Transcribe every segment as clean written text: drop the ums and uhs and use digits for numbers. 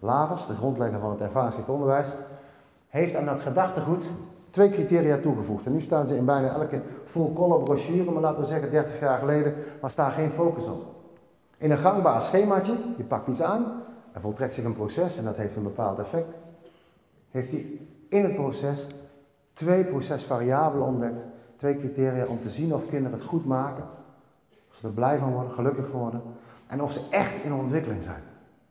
Lavers, de grondlegger van het ervaringsgericht onderwijs, heeft aan dat gedachtegoed 2 criteria toegevoegd. En nu staan ze in bijna elke full color brochure, maar laten we zeggen 30 jaar geleden, maar staat geen focus op. In een gangbaar schemaatje, je pakt iets aan, er voltrekt zich een proces en dat heeft een bepaald effect, heeft hij in het proces 2 procesvariabelen ontdekt, 2 criteria om te zien of kinderen het goed maken, of ze er blij van worden, gelukkig van worden en of ze echt in ontwikkeling zijn.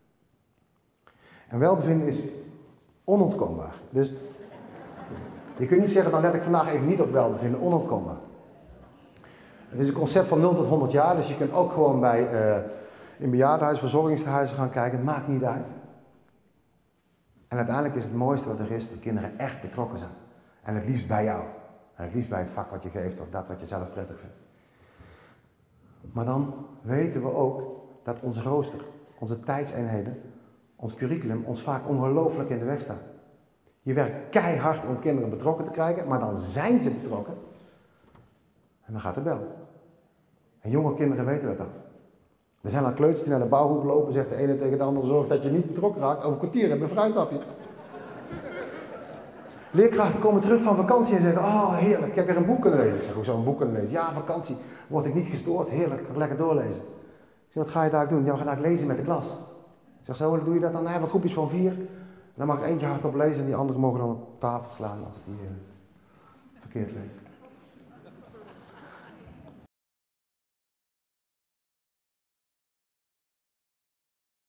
En welbevinden is onontkoombaar. Dus je kunt niet zeggen, dan let ik vandaag even niet op welbevinden, onontkoombaar. Het is een concept van 0 tot 100 jaar, dus je kunt ook gewoon bij in bejaardenhuizen, verzorgingstehuizen gaan kijken, het maakt niet uit. En uiteindelijk is het mooiste wat er is, dat kinderen echt betrokken zijn. En het liefst bij jou. En het liefst bij het vak wat je geeft of dat wat je zelf prettig vindt. Maar dan weten we ook dat ons rooster, onze tijdseenheden, ons curriculum ons vaak ongelooflijk in de weg staat. Je werkt keihard om kinderen betrokken te krijgen, maar dan zijn ze betrokken. En dan gaat de bel. En jonge kinderen weten dat dan. Er zijn al kleuters die naar de bouwhoek lopen, zegt de ene tegen de ander, zorg dat je niet betrokken raakt. Over een kwartier hebben we fruithapjes. Leerkrachten komen terug van vakantie en zeggen, oh heerlijk, ik heb weer een boek kunnen lezen. Ik zeg, hoezo een boek kunnen lezen? Ja, vakantie, word ik niet gestoord, heerlijk, kan ik lekker doorlezen. Ik zeg, wat ga je daar doen? Ja, we gaan daar lezen met de klas. Ik zeg, zo, hoe doe je dat dan? Dan hebben we groepjes van 4. En dan mag er eentje hardop lezen en die anderen mogen dan op tafel slaan als die verkeerd leest.